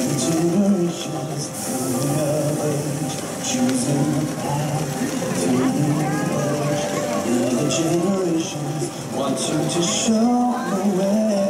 Generations coming of age, choosing the path to the edge. Other generations want you to show the way.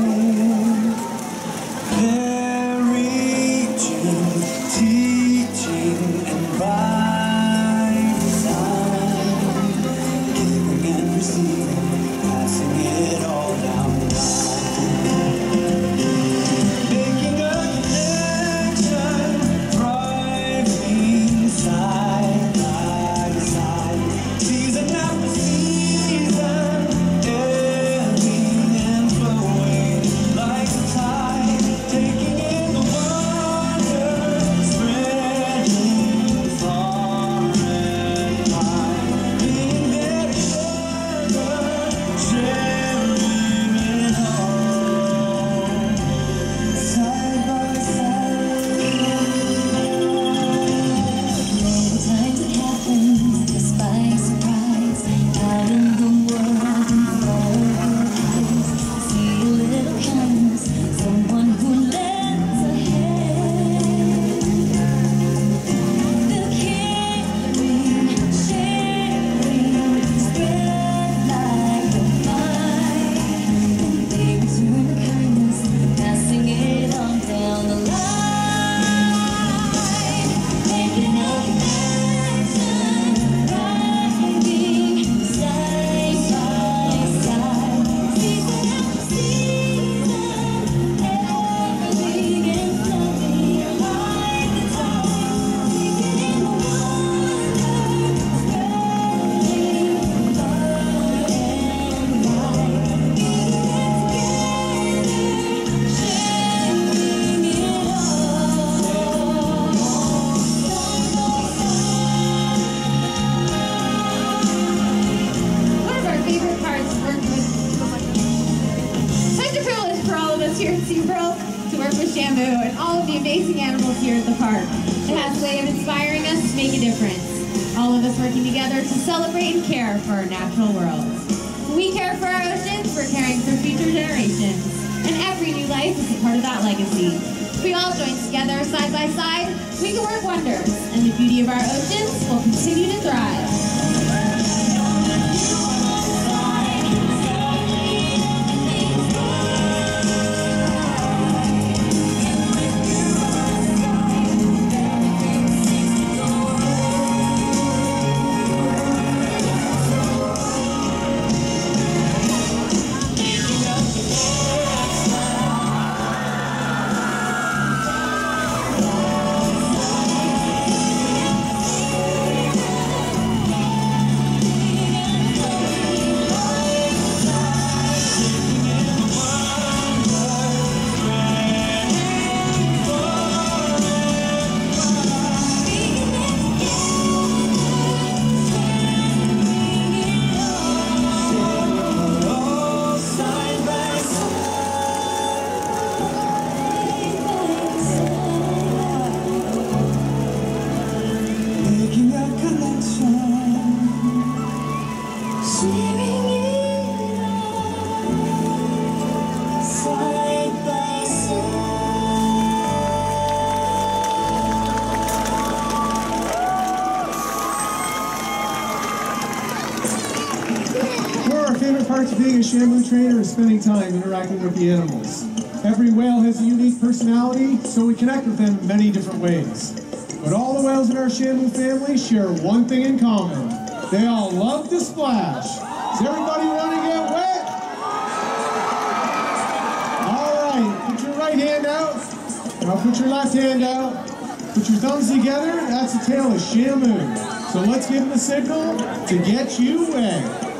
They're reaching, teaching, and by design, giving and receiving, passing it all down the line. Making a connection, thriving side by side, season after season, ebbing and flowing like a tide, taking in the wonder, spreading far and wide, being there together, sharing it all, side by side. All the times it happens, just by surprise, out in the world and all eyes, see a little kindness, someone who lends a hand. The caring, sharing, spread like a fire, and they return the kindness, passing it on down the line. Making a connection, riding side by side, season after season, everything is flowing like the tide, taking in the wonder, spreading far and wide, being together, sharing it One of our favorite parts to work with, such a privilege for all of us here at SeaWorld to work with Shamu and all of the amazing animals here at the park. It has a way of inspiring us to make a difference. All of us working together to celebrate and care for our natural world. When we care for our oceans, we're caring for future generations. And every new life is a part of that legacy. If we all join together side by side, we can work wonders, and the beauty of our oceans will continue to thrive. Making a connection, sharing it all, side by One of our favorite parts of being a Shamu trainer is spending time interacting with the animals. Every whale has a unique personality, so we connect with them in many different ways. But all the whales in our Shamu family share one thing in common. They all love to splash. Does everybody want to get wet? All right, put your right hand out. Now put your left hand out. Put your thumbs together. That's the tail of Shamu. So let's give them a signal to get you wet.